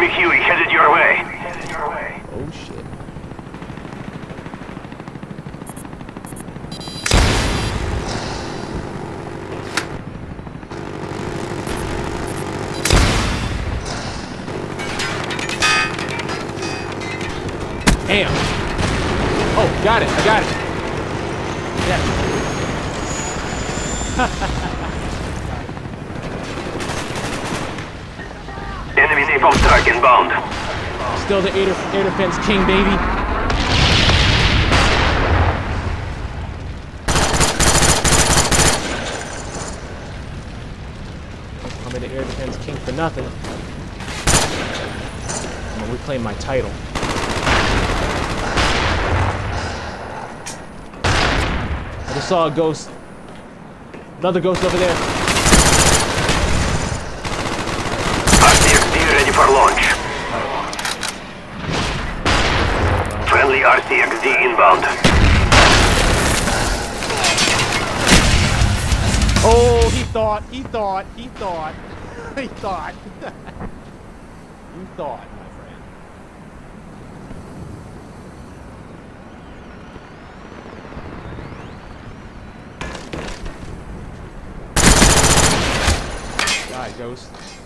Enemy Huey headed your way. Oh shit. Damn. Oh, got it. I got it. Enemy napalm strike inbound. Still the air defense king, baby. I'm the air defense king for nothing. I'm gonna reclaim my title. I just saw a ghost. Another ghost over there. RCXD ready for launch. Friendly RCXD inbound. Oh, he thought. You thought, my friend. Die, ghost.